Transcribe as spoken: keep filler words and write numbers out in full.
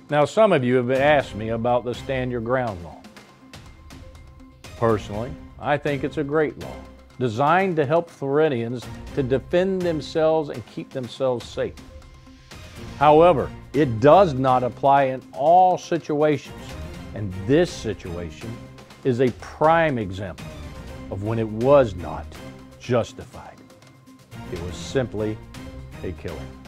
Now, some of you have asked me about the Stand Your Ground law. Personally, I think it's a great law, designed to help Floridians to defend themselves and keep themselves safe. However, it does not apply in all situations, and this situation is a prime example of when it was not justified. It was simply a killing.